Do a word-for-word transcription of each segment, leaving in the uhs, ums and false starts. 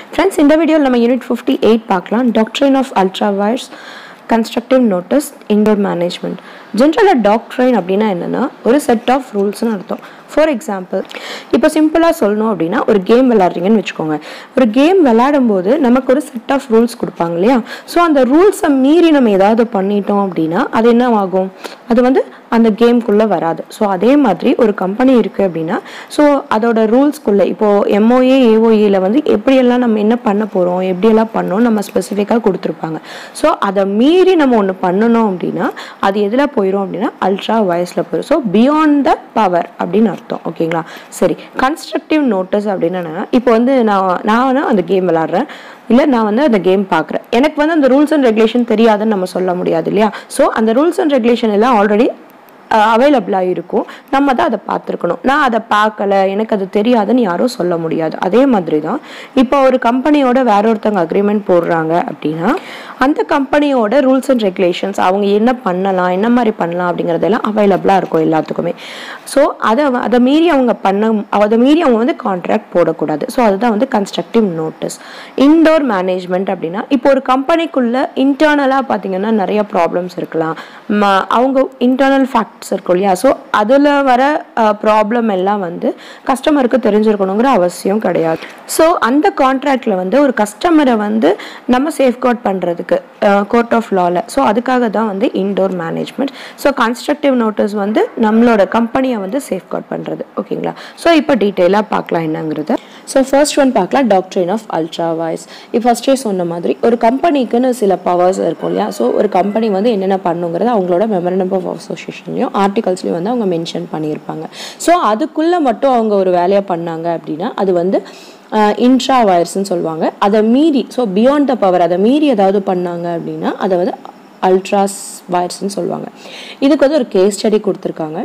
Friends, in the video நம்ம unit fifty-eight பார்க்கலாம். Doctrine of ultra wires, constructive notice, indoor management. Generally doctrine அப்படினா என்னன்னா ஒரு set of ரூல்ஸ்னு அர்த்தம். ஃபார் எக்ஸாம்பிள், இப்போ சிம்பிளாக சொல்லணும் அப்படின்னா ஒரு கேம் விளாட்றீங்கன்னு வச்சுக்கோங்க. ஒரு கேம் விளையாடும் போது நமக்கு ஒரு செட் ஆஃப் ரூல்ஸ் கொடுப்பாங்க இல்லையா? ஸோ அந்த ரூல்ஸை மீறி நம்ம ஏதாவது பண்ணிட்டோம் அப்படின்னா அது என்ன ஆகும்? அது வந்து அந்த கேம்குள்ளே வராது. ஸோ அதே மாதிரி ஒரு கம்பெனி இருக்குது அப்படின்னா ஸோ அதோட ரூல்ஸ்குள்ளே இப்போது எம்ஓஏ ஏஓஏல வந்து எப்படியெல்லாம் நம்ம என்ன பண்ண போகிறோம், எப்படியெல்லாம் பண்ணோம் நம்ம ஸ்பெசிஃபிக்காக கொடுத்துருப்பாங்க. ஸோ அதை மீறி நம்ம ஒன்று பண்ணணும் அப்படின்னா அது எதில் போயிடும் அப்படின்னா அல்ட்ரா வயர்ஸில் போயிடும். ஸோ பியாண்ட் த பவர் அப்படின்னு அர்த்தம். ஓகேங்களா? சரி, கன்ஸ்ட்ரக்டிவ் நோட்டீஸ் அப்படின்னு என்னன்னா, இப்போ வந்து நான் நான் அந்த கேம் விளாட்றேன், இல்லை நான் வந்து அந்த கேம் பார்க்குறேன், எனக்கு வந்து அந்த ரூல்ஸ் அண்ட் ரெகுலேஷன் தெரியாதுன்னு நம்ம சொல்ல முடியாது இல்லையா? ஸோ அந்த ரூல்ஸ் அண்ட் ரெகுலேஷன் எல்லாம் ஆல்ரெடி அவைலபிளாக இருக்கும், நம்ம தான் அதை பார்த்துருக்கணும். நான் அதை பார்க்கல, எனக்கு அது தெரியாதுன்னு யாரும் சொல்ல முடியாது. அதே மாதிரி தான் இப்போ ஒரு கம்பெனியோட வேற ஒருத்தவங்க அக்ரிமெண்ட் போடுறாங்க அப்படின்னா அந்த கம்பெனியோட ரூல்ஸ் அண்ட் ரெகுலேஷன்ஸ் அவங்க என்ன பண்ணலாம், என்ன மாதிரி பண்ணலாம் அப்படிங்கிறதெல்லாம் அவைலபிளாக இருக்கும் எல்லாத்துக்குமே. ஸோ அதை அதை மீறி அவங்க பண்ண அதை மீறி அவங்க வந்து கான்ட்ராக்ட் போடக்கூடாது. ஸோ அதுதான் வந்து கன்ஸ்ட்ரக்டிவ் நோட்டீஸ். இன்டோர் மேனேஜ்மெண்ட் அப்படின்னா இப்போ ஒரு கம்பெனிக்குள்ளே இன்டர்னலாக பார்த்தீங்கன்னா நிறைய ப்ராப்ளம்ஸ் இருக்கலாம், அவங்க இன்டர்னல் ஃபேக்ட் இருக்கும் இல்லையா? ஸோ அதில் வர ப்ராப்ளம் எல்லாம் வந்து கஸ்டமருக்கு தெரிஞ்சிருக்கணுங்கிற அவசியம் கிடையாது. ஸோ அந்த கான்ட்ராக்டில் வந்து ஒரு கஸ்டமரை வந்து நம்ம சேஃப்கார்ட் பண்ணுறதுக்கு கோர்ட் ஆஃப் லாவில், ஸோ அதுக்காக தான் வந்து indoor management. So constructive notice வந்து நம்மளோட கம்பெனியை வந்து சேஃப்கார்ட் பண்ணுறது. ஓகேங்களா? ஸோ இப்போ டீட்டெயிலாக பார்க்கலாம் என்னங்கிறது. ஸோ ஃபர்ஸ்ட் ஒன் பார்க்கலாம், டாக்ட்ரின் ஆஃப் அல்ட்ரா வயர்ஸ். இப்போ ஃபர்ஸ்டே சொன்ன மாதிரி ஒரு கம்பெனிக்குன்னு சில பவர்ஸ் இருக்கும் இல்லையா? ஸோ ஒரு கம்பெனி வந்து என்னென்ன பண்ணுங்கிறது அவங்களோட மெமரண்டம் ஆஃப் அசோசியேஷன்லையும் ஆர்டிகல்ஸ்லையும் வந்து அவங்க மென்ஷன் பண்ணியிருப்பாங்க. ஸோ அதுக்குள்ளே மட்டும் அவங்க ஒரு வேலையை பண்ணாங்க அப்படின்னா அது வந்து இன்ட்ரா வயர்ஸ்ன்னு சொல்லுவாங்க. அதை மீறி, ஸோ பியாண்ட் த பவர், அதை மீறி ஏதாவது பண்ணாங்க அப்படின்னா அதை வந்து அல்ட்ராஸ் வயர்ஸ்ன்னு சொல்லுவாங்க. இதுக்கு வந்து ஒரு கேஸ் ஸ்டடி கொடுத்துருக்காங்க.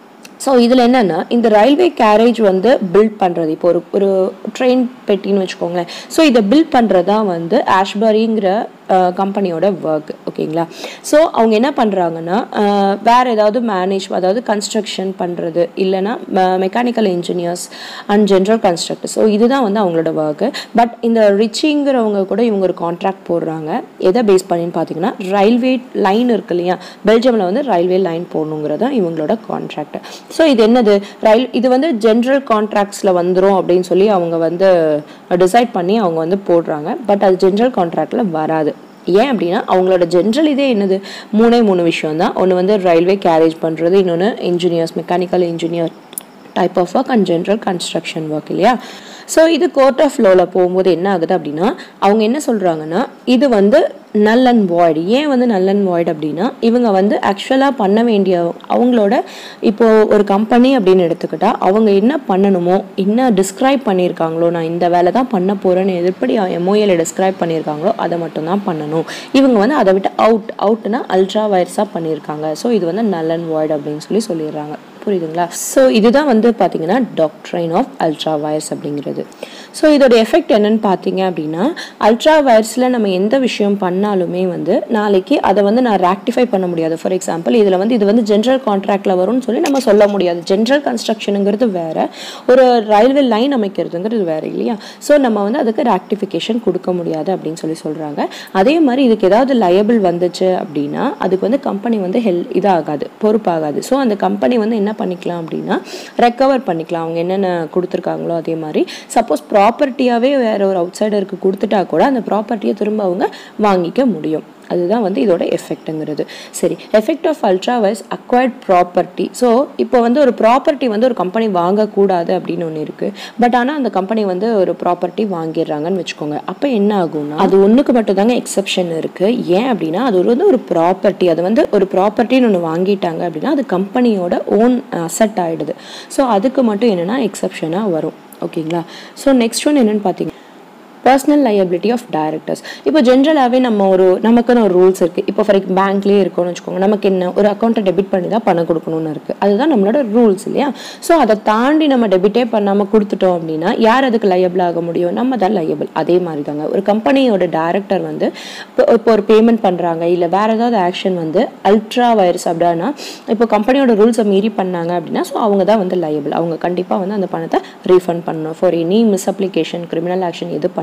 ஸோ இதில் என்னென்னா, இந்த ரயில்வே கேரேஜ் வந்து பில்ட் பண்ணுறது, இப்போ ஒரு ஒரு ட்ரெயின் பெட்டின்னு வச்சுக்கோங்களேன். ஸோ இதை பில்ட் பண்ணுறதா வந்து ஆஷ்பரிங்கிற கம்பெனியோட ஒர்க். ஓகேங்களா? ஸோ அவங்க என்ன பண்ணுறாங்கன்னா வேறு ஏதாவது மேனேஜ், அதாவது கன்ஸ்ட்ரக்ஷன் பண்ணுறது, இல்லைனா mechanical engineers and general constructor. So இதுதான் வந்து அவங்களோட ஒர்க்கு. பட் இந்த ரிச்சிங்கிறவங்க கூட இவங்க ஒரு கான்ட்ராக்ட் போடுறாங்க. எதை பேஸ் பண்ணின்னு பார்த்தீங்கன்னா ரயில்வே லைன் இருக்கு இல்லையா? பெல்ஜியமில் வந்து ரயில்வே லைன் போடணுங்கிறது தான் இவங்களோட கான்ட்ராக்ட். ஸோ இது என்னது, ரயில் இது வந்து ஜென்ரல் கான்ட்ராக்ட்ஸில் வந்துடும் அப்படின்னு சொல்லி அவங்க வந்து டிசைட் பண்ணி அவங்க வந்து போடுறாங்க. பட் அது ஜென்ரல் கான்ட்ராக்டில் வராது. ஏன் அப்படின்னா அவங்களோட ஜென்ரல் இதே என்னது, மூணே மூணு விஷயம் தான். ஒன்று வந்து ரயில்வே கேரேஜ் பண்ணுறது, இன்னொன்று engineers, mechanical engineer type of work and general construction work இல்லையா? ஸோ இது கோர்ட் ஆஃப் லாவில் போகும்போது என்ன ஆகுது அப்படின்னா அவங்க என்ன சொல்கிறாங்கன்னா இது வந்து நல் அண்ட் வாய்டு. ஏன் வந்து நல் அண்ட் வாய்டு அப்படின்னா இவங்க வந்து ஆக்சுவலாக பண்ண வேண்டிய அவங்களோட இப்போது ஒரு கம்பெனி அப்படின்னு எடுத்துக்கிட்டால் அவங்க என்ன பண்ணணுமோ, என்ன டிஸ்கிரைப் பண்ணியிருக்காங்களோ, நான் இந்த வேலை தான் பண்ண போகிறேன்னு எப்படி எம்ஓஏல டிஸ்கிரைப் பண்ணியிருக்காங்களோ அதை மட்டும்தான் பண்ணணும். இவங்க வந்து அதை விட்டு அவுட் அவுட்னா அல்ட்ரா வயர்ஸாக பண்ணியிருக்காங்க. ஸோ இது வந்து நல் அண்ட் வாய்டு அப்படின்னு சொல்லி சொல்லிடுறாங்க. புரியுதுங்களா? ஸோ இதுதான் வந்து பார்த்தீங்கன்னா டாக்ட்ரைன் ஆஃப் அல்ட்ரா வயர்ஸ் அப்படிங்கிறது. ஸோ இதோட எஃபெக்ட் என்னன்னு பார்த்தீங்க அப்படின்னா அல்ட்ரா வயர்ஸில் நம்ம எந்த விஷயம் பண்ணாலுமே வந்து நாளைக்கு அதை வந்து நான் ரெக்டிஃபை பண்ண முடியாது. ஃபார் எக்ஸாம்பிள் இதில் வந்து இது வந்து ஜென்ரல் கான்ட்ராக்டில் வரும்னு சொல்லி நம்ம சொல்ல முடியாது. ஜென்ரல் கன்ஸ்ட்ரக்ஷனுங்கிறது வேறு, ஒரு ரயில்வே லைன் அமைக்கிறதுங்கிறது வேறு இல்லையா? ஸோ நம்ம வந்து அதுக்கு ரெக்டிஃபிகேஷன் கொடுக்க முடியாது அப்படின்னு சொல்லி சொல்கிறாங்க. அதே மாதிரி இதுக்கு ஏதாவது லயபிள் வந்துச்சு அப்படின்னா அதுக்கு வந்து கம்பெனி வந்து ஹெல் இதாகாது, பொறுப்பாகாது. ஸோ அந்த கம்பெனி வந்து என்ன பண்ணிக்கலாம் அப்படின்னா ரெக்கவர் பண்ணிக்கலாம் அவங்க என்னென்ன கொடுத்துருக்காங்களோ. அதே மாதிரி சப்போஸ் ப்ராப்பர்ட்டியாகவே வேற ஒரு அவுட் சைடருக்கு கொடுத்துட்டா கூட அந்த ப்ராப்பர்ட்டியை திரும்ப அவங்க வாங்கிக்க முடியும். அதுதான் வந்து இதோட எஃபெக்ட்டுங்கிறது. சரி, effect of ultra vires acquired property. So இப்போ வந்து ஒரு ப்ராப்பர்ட்டி வந்து ஒரு கம்பெனி வாங்கக்கூடாது அப்படின்னு ஒன்று இருக்குது. பட் ஆனால் அந்த கம்பெனி வந்து ஒரு ப்ராப்பர்ட்டி வாங்கிடுறாங்கன்னு வச்சுக்கோங்க. அப்போ என்ன ஆகும்னா அது ஒன்றுக்கு மட்டும் தாங்க எக்ஸப்ஷன் இருக்குது. ஏன் அப்படின்னா அது வந்து ஒரு ப்ராப்பர்ட்டி, அது வந்து ஒரு ப்ராப்பர்ட்டின்னு ஒன்று வாங்கிட்டாங்க அப்படின்னா அது கம்பெனியோட ஓன் அசெட் ஆகிடுது. ஸோ அதுக்கு மட்டும் என்னென்னா எக்ஸப்ஷனாக வரும். ஓகேங்களா? ஸோ நெக்ஸ்ட் ஒன் என்னென்னு பார்த்தீங்கன்னா பர்சனல் லையபிலிட்டி ஆஃப் டைரக்டர்ஸ். இப்போ ஜென்ரலாகவே நம்ம ஒரு நமக்குன்னு ஒரு ரூல்ஸ் இருக்குது. இப்போ ஃபார் பேங்க்லேயே இருக்கோன்னு வச்சுக்கோங்க, நமக்கு என்ன ஒரு அக்கௌண்ட்டை டெபிட் பண்ணி தான் பணம் கொடுக்கணும்னு இருக்குது. அதுதான் நம்மளோட ரூல்ஸ் இல்லையா? ஸோ அதை தாண்டி நம்ம டெபிட்டே பண்ணாமல் கொடுத்துட்டோம் அப்படின்னா யார் அதுக்கு லயபிள் ஆக முடியும்? நம்ம தான் லயபிள். அதே மாதிரி தாங்க ஒரு கம்பெனியோட டைரக்டர் வந்து இப்போ இப்போ ஒரு பேமெண்ட் பண்ணுறாங்க இல்லை வேறு ஏதாவது ஆக்ஷன் வந்து அல்ட்ரா வயர்ஸ் அப்படின்னா இப்போ கம்பெனியோட ரூல்ஸை மீறி பண்ணாங்க அப்படின்னா ஸோ அவங்க தான் வந்து லயபிள். அவங்க கண்டிப்பாக வந்து அந்த பணத்தை ரீஃபண்ட் பண்ணணும். For any misapplication, criminal action எது பண்ணி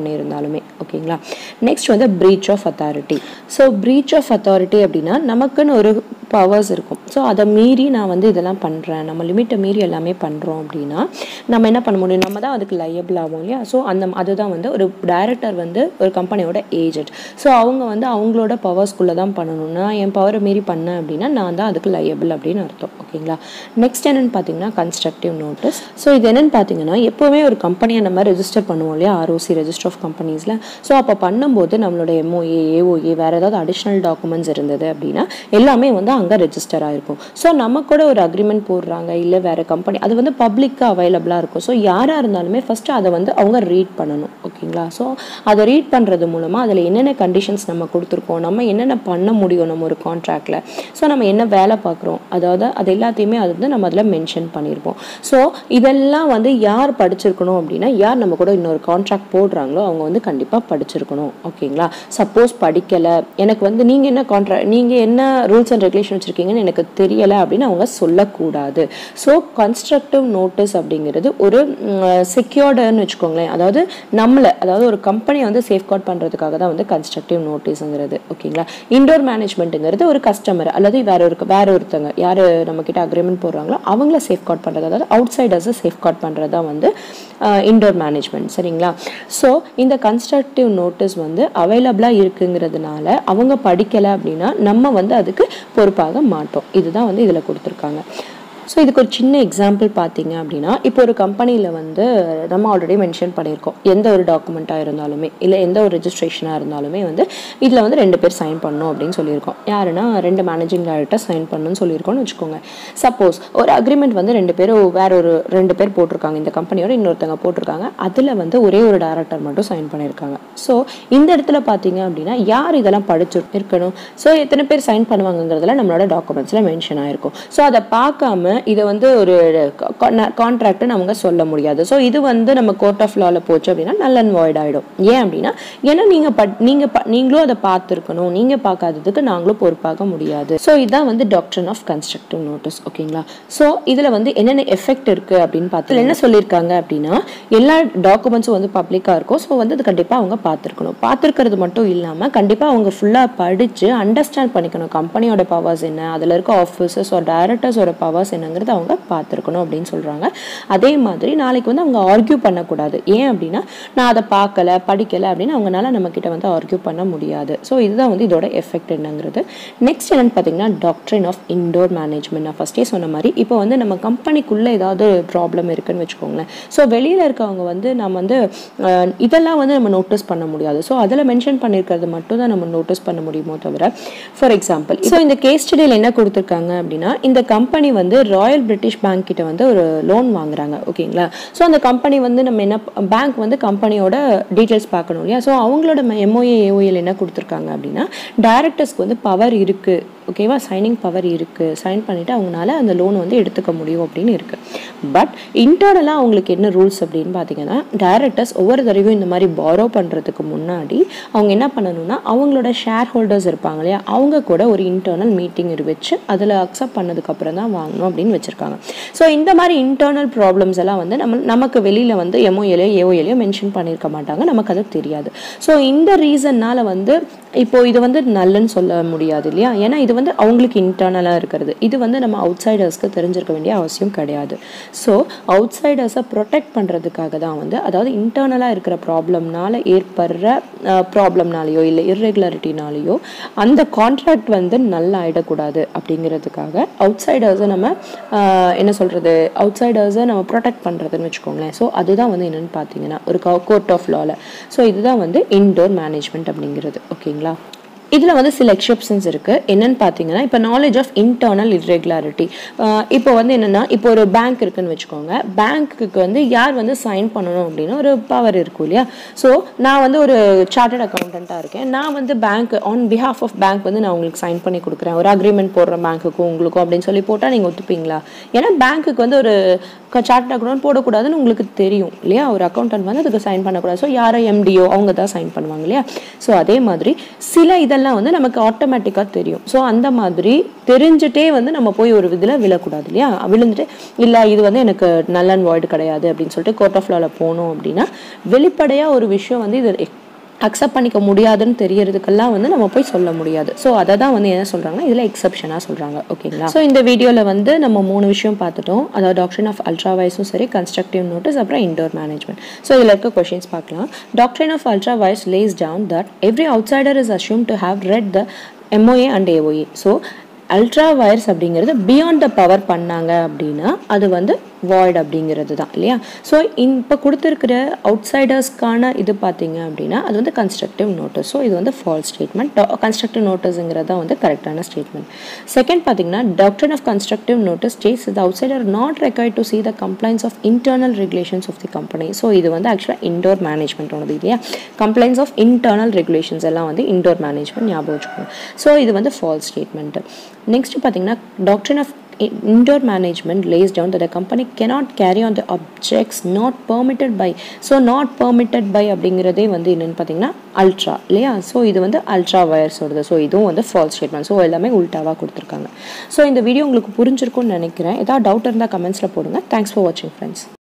பண்ணியிருந்தாலுமே. ஓகேங்களா. நெக்ஸ்ட் வந்து breach of authority. So breach of authority அப்படின்னா நமக்குன்னு ஒரு பவர்ஸ் இருக்கும். ஸோ அதை மீறி நான் வந்து இதெல்லாம் பண்ணுறேன், நம்ம லிமிட்டை மீறி எல்லாமே பண்ணுறோம் அப்படின்னா நம்ம என்ன பண்ண முடியும், நம்ம தான் அதுக்கு லையபிள் ஆகும் இல்லையா. ஸோ அந்த அதுதான் வந்து ஒரு டைரக்டர் வந்து ஒரு கம்பெனியோட ஏஜென்ட். ஸோ அவங்க வந்து அவங்களோட பவர்ஸ்குள்ளே தான் பண்ணணும்னா என் பவரை மீறி பண்ணேன் அப்படின்னா நான் தான் அதுக்கு லையபிள் அப்படின்னு அர்த்தம். ஓகேங்களா. நெக்ஸ்ட் என்னென்னு பார்த்தீங்கன்னா கன்ஸ்ட்ரக்டிவ் நோட்டீஸ். ஸோ இது என்னென்னு பார்த்தீங்கன்னா எப்போவுமே ஒரு கம்பெனியை நம்ம ரெஜிஸ்டர் பண்ணுவோம் இல்லையா, ஆர்ஓசி ரெஜிஸ்டர் ஆஃப் கம்பெனிஸில். ஸோ அப்போ பண்ணும்போது நம்மளோட எம்ஓஏ ஏஓஏ வேறு ஏதாவது அடிஷ்னல் டாக்குமெண்ட்ஸ் இருந்தது அப்படின்னா எல்லாமே வந்து அங்கே ரெஜிஸ்டர் ஆகிருக்கும். ஸோ நம்ம கூட ஒரு அக்ரிமெண்ட் போடுறாங்க இல்லை வேறு கம்பெனி, அது வந்து பப்ளிக்காக அவைலபிளாக இருக்கும். ஸோ யாராக இருந்தாலுமே ஃபஸ்ட்டு அதை வந்து அவங்க ரீட் பண்ணணும். ஓகேங்களா. ஸோ அதை ரீட் பண்ணுறது மூலமாக அதில் என்னென்ன கண்டிஷன்ஸ் நம்ம கொடுத்துருக்கோம், நம்ம என்னென்ன பண்ண முடியும் நம்ம ஒரு கான்ட்ராக்டில், ஸோ நம்ம என்ன வேலை பார்க்குறோம், அதாவது அது எல்லாத்தையுமே அது வந்து நம்ம அதில் மென்ஷன் பண்ணியிருப்போம். ஸோ இதெல்லாம் வந்து யார் படிச்சிருக்கணும் அப்படின்னா யார் நம்ம கூட இன்னொரு கான்ட்ராக்ட் போடுறாங்களோ அவங்க வந்து கண்டிப்பாக படிச்சிருக்கணும். ஓகேங்களா. சப்போஸ் படிக்கலை, எனக்கு வந்து நீங்கள் என்ன கான்ட்ராக்ட் நீங்கள் என்ன ரூல்ஸ் அண்ட் ரெகுலேஷன் வச்சுருக்கீங்கன்னு எனக்கு தெரியலை அப்படின்னு அவங்க சொல்லக்கூடாது. ஸோ கன்ஸ்ட்ரக்டிவ் நோட்டீஸ் அப்படிங்கிறது ஒரு செக்யூர்டுன்னு வச்சுக்கோங்களேன். அதாவது நம்மளை அதாவது ஒரு கம்பெனியை வந்து சேஃப்கார்ட் பண்ணுறதுக்காக தான் வந்து கன்ஸ்ட்ரக்டிவ் நோட்டீஸுங்கிறது. ஓகேங்களா. இன்டோர் மேனேஜ்மெண்ட்டுங்கிறது ஒரு கஸ்டமர் அல்லது வேற ஒரு வேற ஒருத்தங்க யார் நம்மக்கிட்ட அக்ரிமெண்ட் போடுறாங்களோ அவங்கள சேஃப்கார்ட் பண்ணுறது, அதாவது அவுட் சைடர்ஸை சேஃப்கார்ட் பண்ணுறது தான் வந்து இன்டோர் மேனேஜ்மெண்ட். சரிங்களா. ஸோ இந்த கன்ஸ்ட்ரக்டிவ் நோட்டீஸ் வந்து அவைலபிளாக இருக்குங்கிறதுனால அவங்க படிக்கலை அப்படின்னா நம்ம வந்து அதுக்கு பொறுப்பாக மாட்டோம். இதுதான் வந்து இதில் கொடுத்துருக்காங்க. ஸோ இதுக்கு ஒரு சின்ன எக்ஸாம்பிள் பார்த்தீங்க அப்படின்னா இப்போ ஒரு கம்பெனியில் வந்து நம்ம ஆல்ரெடி மென்ஷன் பண்ணியிருக்கோம் எந்த ஒரு டாக்குமெண்ட்டாக இருந்தாலுமே இல்லை எந்த ஒரு ரெஜிஸ்ட்ரேஷனாக இருந்தாலுமே வந்து இதில் வந்து ரெண்டு பேர் சைன் பண்ணணும் அப்படின்னு சொல்லியிருக்கோம். யாருன்னா ரெண்டு மேனேஜிங் டைரக்டர் சைன் பண்ணணும்னு சொல்லியிருக்கோம்னு வச்சுக்கோங்க. சப்போஸ் ஒரு அக்ரிமெண்ட் வந்து ரெண்டு பேரும் வேற ஒரு ரெண்டு பேர் போட்டிருக்காங்க, இந்த கம்பெனியோட இன்னொருத்தவங்க போட்டிருக்காங்க, அதில் வந்து ஒரே ஒரு டைரக்டர் மட்டும் சைன் பண்ணியிருக்காங்க. ஸோ இந்த இடத்துல பார்த்தீங்க அப்படின்னா யார் இதெல்லாம் படிச்சு இருக்கணும், ஸோ எத்தனை பேர் சைன் பண்ணுவாங்கிறதுல நம்மளோட டாக்குமெண்ட்ஸில் மென்ஷன் ஆயிருக்கும். ஸோ அதை பார்க்காம இதை வந்து ஒரு கான்ட்ராக்ட்னு அவங்க சொல்ல முடியாது. ஸோ இது வந்து நம்ம கோர்ட் ஆஃப் லாவில் போச்சு அப்படின்னா நல் அண்ட் வாய்ட் ஆகிடும். ஏன் அப்படின்னா ஏன்னா நீங்கள் பட் நீங்கள் நீங்களும் அதை பார்த்துருக்கணும், நீங்கள் பார்க்காததுக்கு நாங்களும் பொறுப்பாக முடியாது. ஸோ இதுதான் வந்து டாக்ட்ரின் ஆஃப் கன்ஸ்ட்ரக்டிவ் நோட்டீஸ். ஓகேங்களா. ஸோ இதில் வந்து என்னென்ன எஃபெக்ட் இருக்குது அப்படின்னு பார்த்து என்ன சொல்லியிருக்காங்க அப்படின்னா எல்லா டாக்குமெண்ட்ஸும் வந்து பப்ளிக்காக இருக்கும். ஸோ வந்து அது கண்டிப்பாக அவங்க பார்த்துருக்கணும். பார்த்துருக்கிறது மட்டும் இல்லாமல் கண்டிப்பாக அவங்க ஃபுல்லாக படித்து அண்டர்ஸ்டாண்ட் பண்ணிக்கணும் கம்பெனியோட பவர்ஸ் என்ன, அதில் இருக்க ஆஃபீஸர்ஸ் ஒரு டைரக்டர்ஸோட பவர்ஸ் என்னங்கிறது அவங்க பார்த்துருக்கணும் அப்படின்னு சொல்கிறாங்க. அதே மாதிரி நாளைக்கு வந்து அவங்க ஆர்கியூ பண்ணக்கூடாது. ஏன் அப்படின்னா நான் அதை பார்க்கல படிக்கலை அப்படின்னு அவங்களால நம்ம கிட்ட வந்து ஆர்கியூ பண்ண முடியாது. ஸோ இதுதான் வந்து இதோட எஃபெக்ட் என்னங்கிறது. நெக்ஸ்ட் என்னன்னு பார்த்தீங்கன்னா டாக்ட்ரின் ஆஃப் இன்டோர் மேனேஜ்மெண்ட். நான் ஃபர்ஸ்டே சொன்ன மாதிரி இப்போ வந்து நம்ம கம்பெனிக்குள்ளே ஏதாவது ப்ராப்ளம் இருக்குன்னு வச்சுக்கோங்களேன். ஸோ வெளியில் இருக்கவங்க வந்து நம்ம வந்து இதெல்லாம் வந்து நம்ம நோட்டீஸ் பண்ண முடியாது. ஸோ அதில் மென்ஷன் பண்ணியிருக்கிறது மட்டும் தான் நம்ம நோட்டீஸ் பண்ண முடியுமோ தவிர, ஃபார் எக்ஸாம்பிள் ஸோ இந்த கேஸ் ஸ்டடியில் என்ன கொடுத்துருக்காங்க அப்படின்னா இந்த கம்பெனி வந்து ராயல் பிரிட்டிஷ் பேங்க் கிட்ட வந்து ஒரு லோன் வாங்குறாங்க. ஓகேங்களா. ஸோ அந்த கம்பெனி வந்து நம்ம என்ன பேங்க் வந்து கம்பெனியோட டீட்டெயில்ஸ் பார்க்கணும் இல்லையா. ஸோ அவங்களோட எம்ஓஏ ஏஓஏல என்ன கொடுத்துருக்காங்க அப்படின்னா டைரக்டர்ஸ்க்கு வந்து பவர் இருக்குது. ஓகேவா. சைனிங் பவர் இருக்குது, சைன் பண்ணிவிட்டு அவங்களால அந்த லோன் வந்து எடுத்துக்க முடியும் அப்படின்னு இருக்குது. பட் இன்டர்னலாக அவங்களுக்கு என்ன ரூல்ஸ் அப்படின்னு பார்த்தீங்கன்னா டைரக்டர்ஸ் ஒவ்வொரு தடவையும் இந்த மாதிரி பாரோ பண்ணுறதுக்கு முன்னாடி அவங்க என்ன பண்ணணும்னா அவங்களோட ஷேர் ஹோல்டர்ஸ் இருப்பாங்க இல்லையா அவங்க கூட ஒரு இன்டர்னல் மீட்டிங் வச்சு அதில் அக்செப்ட் பண்ணதுக்கப்புறம் தான் வாங்கணும் அப்படின்னு வச்சுருக்காங்க. ஸோ இந்த மாதிரி இன்டர்னல் ப்ராப்ளம்ஸ் எல்லாம் வந்து நம்ம நமக்கு வெளியில் வந்து எம்ஓஏலையோ ஏஓஏலையோ மென்ஷன் பண்ணியிருக்க மாட்டாங்க, நமக்கு அது தெரியாது. ஸோ இந்த ரீசன்னால் வந்து இப்போ இது வந்து நல்லன்னு சொல்ல முடியாது இல்லையா. ஏன்னா இது வந்து அவங்களுக்கு இன்டர்னலாக இருக்கிறது. இது வந்து நம்ம அவுட் சைடர்ஸ்க்கு தெரிஞ்சிருக்க வேண்டிய அவசியம் கிடையாது. ஸோ அவுட் சைடர்ஸை ப்ரொடெக்ட் பண்ணுறதுக்காக தான் வந்து அதாவது இன்டர்னலாக இருக்கிற ப்ராப்ளம்னால ஏற்படுற ப்ராப்ளம்னாலேயோ இல்லை இர்ரெகுலாரிட்டினாலேயோ அந்த கான்ட்ராக்ட் வந்து நல்லா ஆகிடக்கூடாது அப்படிங்கிறதுக்காக அவுட் சைடர்ஸை நம்ம என்ன சொல்கிறது அவுட் சைடர்ஸை நம்ம ப்ரொடெக்ட் பண்ணுறதுன்னு வச்சுக்கோங்களேன். ஸோ அதுதான் வந்து என்னென்னு பார்த்தீங்கன்னா ஒரு கோர்ட் ஆஃப் லாவில். ஸோ இதுதான் வந்து இன்டோர் மேனேஜ்மெண்ட் அப்படிங்கிறது. ஓகேங்களா. இதில் வந்து சில எக்ஸெப்ஷன்ஸ் இருக்குது. என்னென்னு பார்த்தீங்கன்னா இப்போ நாலேஜ் ஆஃப் இன்டர்னல் இர்ரெகுலாரிட்டி. இப்போ வந்து என்னென்னா இப்போ ஒரு பேங்க் இருக்குன்னு வச்சுக்கோங்க. பேங்க்குக்கு வந்து யார் வந்து சைன் பண்ணணும் அப்படின்னு ஒரு பவர் இருக்கும் இல்லையா. ஸோ நான் வந்து ஒரு சார்ட்டர்ட் அக்கௌண்டண்ட்டாக இருக்கேன். நான் வந்து bank on behalf of bank வந்து நான் உங்களுக்கு சைன் பண்ணி கொடுக்குறேன், ஒரு அக்ரிமெண்ட் போடுறேன் பேங்க்குக்கும் உங்களுக்கும் அப்படின்னு சொல்லி போட்டால் நீங்கள் ஒத்துப்பீங்களா? ஏன்னா பேங்க்குக்கு வந்து ஒரு சார்ட்டர்ட் அக்கௌண்ட் போடக்கூடாதுன்னு உங்களுக்கு தெரியும் இல்லையா. ஒரு அக்கௌண்டன்ட் வந்து அதுக்கு சைன் பண்ணக்கூடாது. ஸோ யாரோ எம்டிஓ அவங்க தான் சைன் பண்ணுவாங்க இல்லையா. ஸோ அதே மாதிரி சில இதெல்லாம் இதெல்லாம் வந்து நமக்கு ஆட்டோமேட்டிக்காக தெரியும். ஸோ அந்த மாதிரி தெரிஞ்சுட்டே வந்து நம்ம போய் ஒரு இதில் விழக்கூடாது இல்லையா? விழுந்துட்டு இல்லை இது வந்து எனக்கு நல் அண்ட் வாய்டு கிடையாது அப்படின்னு சொல்லிட்டு கோர்ட் ஆஃப் லாவில் போனோம் அப்படின்னா வெளிப்படையாக ஒரு விஷயம் வந்து இது அக்செப்ட் பண்ணிக்க முடியாதுன்னு தெரியறதுக்கெல்லாம் வந்து நம்ம போய் சொல்ல முடியாது. ஸோ அதை தான் வந்து என்ன சொல்கிறாங்கன்னா இதில் எக்ஸப்ஷனாக சொல்கிறாங்க. ஓகேங்களா? ஸோ இந்த வீடியோவில் வந்து நம்ம மூணு விஷயம் பார்த்துட்டோம். அதாவது டாக்ட்ரின் ஆஃப் அல்ட்ரா வைஸும் சரி, கன்ஸ்ட்ரக்டிவ் நோட்டீஸ், அப்புறம் இண்டோர் மேனேஜ்மெண்ட். ஸோ இதில் இருக்க கொஷின்ஸ் பார்க்கலாம். Doctrine of ultra vires lays down that every outsider is assume to have read the MOA and AOA. So ultra vires அப்படிங்கிறது beyond the power பண்ணாங்க அப்படின்னா அது வந்து void அப்படிங்கிறது தான் இல்லையா? ஸோ இப்போ கொடுத்துருக்கிற அவுட் சைடர்ஸ்க்கான இது பார்த்தீங்க அப்படின்னா அது வந்து கன்ஸ்ட்ரக்டிவ் நோட்டீஸ். ஸோ இது வந்து ஃபால்ஸ் ஸ்டேட்மெண்ட். கன்ஸ்ட்ரக்டிவ் நோட்டீஸுங்கிறது தான் வந்து கரெக்டான ஸ்டேட்மெண்ட். செகண்ட் பார்த்தீங்கன்னா doctrine of constructive notice states the outsider not required to see the compliance of internal regulations of the company. So இது வந்து ஆக்சுவலாக இண்டோர் மேனேஜ்மெண்ட் ஒன்று இல்லையா? கம்ப்ளைண்ட்ஸ் ஆஃப் இன்டர்னல் ரெகுலேஷன்ஸ் எல்லாம் வந்து இண்டோர் மேனேஜ்மெண்ட் ஞாபகம் வச்சுக்கோங்க. ஸோ இது வந்து ஃபால்ஸ் ஸ்டேட்மெண்ட். நெக்ஸ்ட் பார்த்தீங்கன்னா doctrine of indoor management lays down that a company cannot carry on the objects not permitted by. so not permitted by அப்படிங்கிறதே வந்து என்னன்னு பார்த்தீங்கன்னா அல்ட்ரா இல்லையா? ஸோ இது வந்து அல்ட்ரா வயர்ஸ் வருது. ஸோ இதுவும் வந்து ஃபால்ஸ் ஸ்டேட்மெண்ட். ஸோ எல்லாமே உல்டாவாக கொடுத்துருக்காங்க. ஸோ இந்த வீடியோ உங்களுக்கு புரிஞ்சிருக்கும்னு நினைக்கிறேன். ஏதாவது டவுட் இருந்தால் கமெண்ட்ஸில் போடுங்க. தேங்க்ஸ் ஃபார் வாட்சிங் ஃப்ரெண்ட்ஸ்.